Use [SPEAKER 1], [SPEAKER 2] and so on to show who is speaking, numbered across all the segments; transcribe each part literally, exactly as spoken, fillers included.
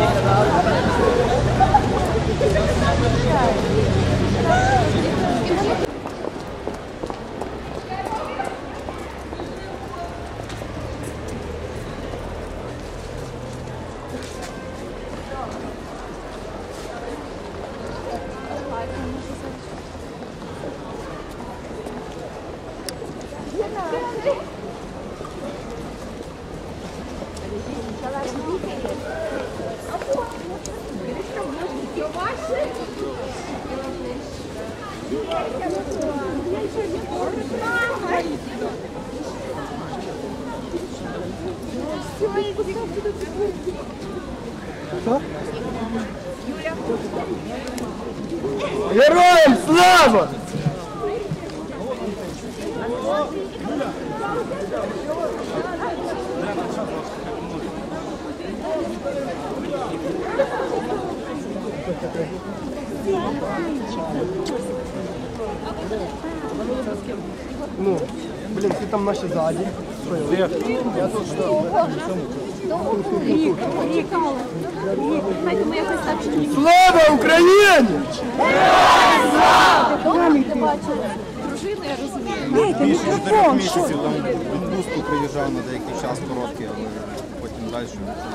[SPEAKER 1] Героям слава! Ну, блин, ты там наши сзади. Я тут что? Слава Україні!
[SPEAKER 2] Дружину, я розумію.
[SPEAKER 3] Більше чотирьох місяців, там відпустку приїжджав на деякий час короткий, але потім далі.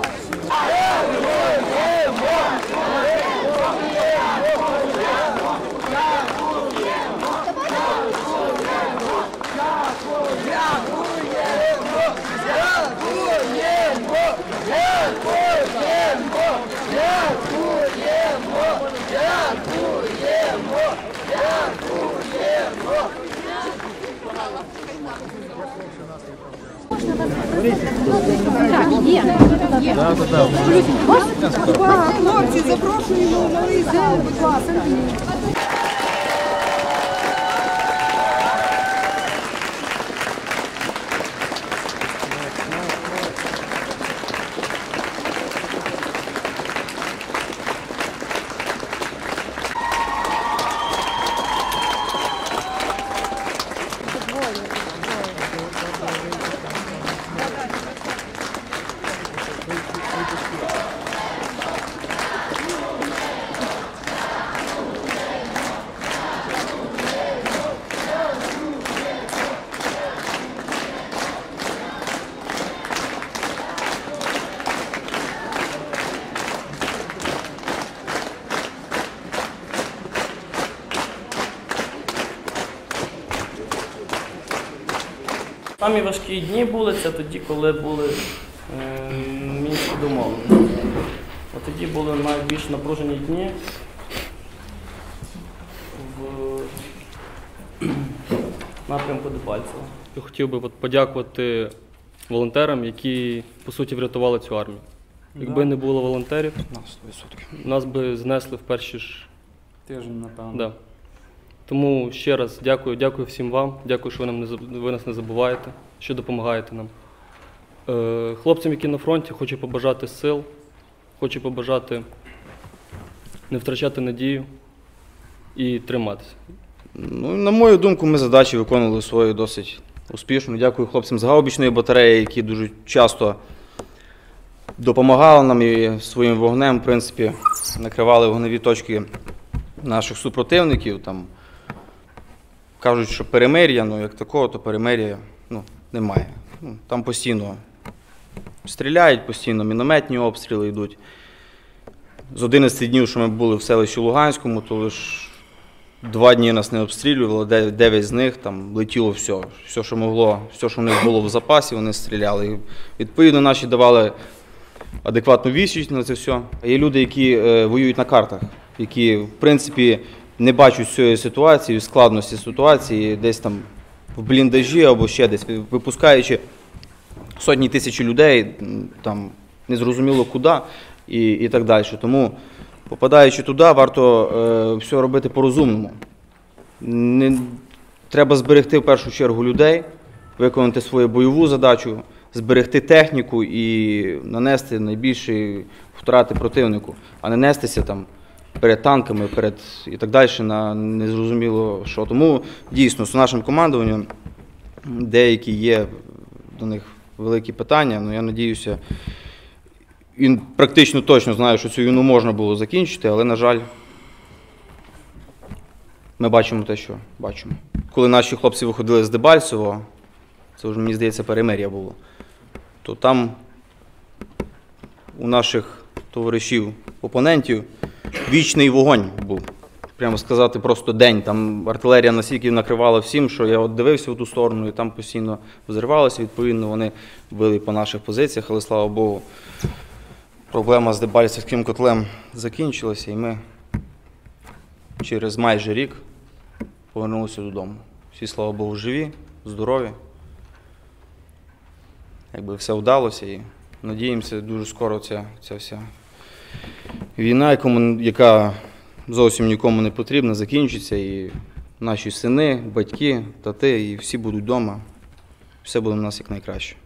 [SPEAKER 2] Хлопці, запрошуємо в малий зал, будь ласка.
[SPEAKER 4] Самі важкі дні були, це тоді, коли були е, мінські домовленості. От тоді були найбільш напружені дні в напрямку Дебальцево.
[SPEAKER 5] Я хотів би от подякувати волонтерам, які, по суті, врятували цю армію. Якби не було волонтерів, нас би знесли в перші ж
[SPEAKER 6] тиждень, напевно.
[SPEAKER 5] Да. Тому ще раз дякую, дякую всім вам, дякую, що ви, нам не, ви нас не забуваєте, що допомагаєте нам. Е, хлопцям, які на фронті, хочу побажати сил, хочу побажати не втрачати надію і триматися.
[SPEAKER 3] Ну, на мою думку, ми задачі виконували свою досить успішно. Дякую хлопцям з гаубичної батареї, які дуже часто допомагали нам і своїм вогнем, в принципі, накривали вогневі точки наших супротивників. Там кажуть, що перемир'я, ну як такого, то перемир'я ну, немає. Ну, там постійно стріляють, постійно мінометні обстріли йдуть. З одинадцяти днів, що ми були в селищі Луганському, то лише два дні нас не обстрілювали, дев'ять з них там летіло все. Все, що могло, все, що в них було в запасі, вони стріляли. І, відповідно, наші давали адекватну відсіч на це все. Є люди, які е, воюють на картах, які, в принципі, не бачать цієї ситуації, складності ситуації, десь там в бліндажі або ще десь, випускаючи сотні тисяч людей, там, незрозуміло куди і, і так далі. Тому, попадаючи туди, варто е, все робити по-розумному. Не, треба зберегти в першу чергу людей, виконати свою бойову задачу, зберегти техніку і нанести найбільші втрати противнику, а не нестися там перед танками, перед і так далі на незрозуміло що. Тому дійсно з нашим командуванням деякі є до них великі питання, але я сподіваюся, і практично точно знаю, що цю війну можна було закінчити, але, на жаль, ми бачимо те, що бачимо. Коли наші хлопці виходили з Дебальцевого, це вже, мені здається, перемир'я було, то там у наших товаришів, опонентів, вічний вогонь був. Прямо сказати, просто день. Там артилерія настільки накривала всім, що я от дивився в ту сторону, і там постійно взривалося. Відповідно, вони били по наших позиціях, але, слава Богу, проблема з Дебальцевським котлем закінчилася, і ми через майже рік повернулися додому. Всі, слава Богу, живі, здорові. Якби все вдалося, і надіємося, дуже скоро ця, ця вся війна, якому, яка зовсім нікому не потрібна, закінчиться, і наші сини, батьки, тати, і всі будуть вдома. Все буде у нас якнайкраще.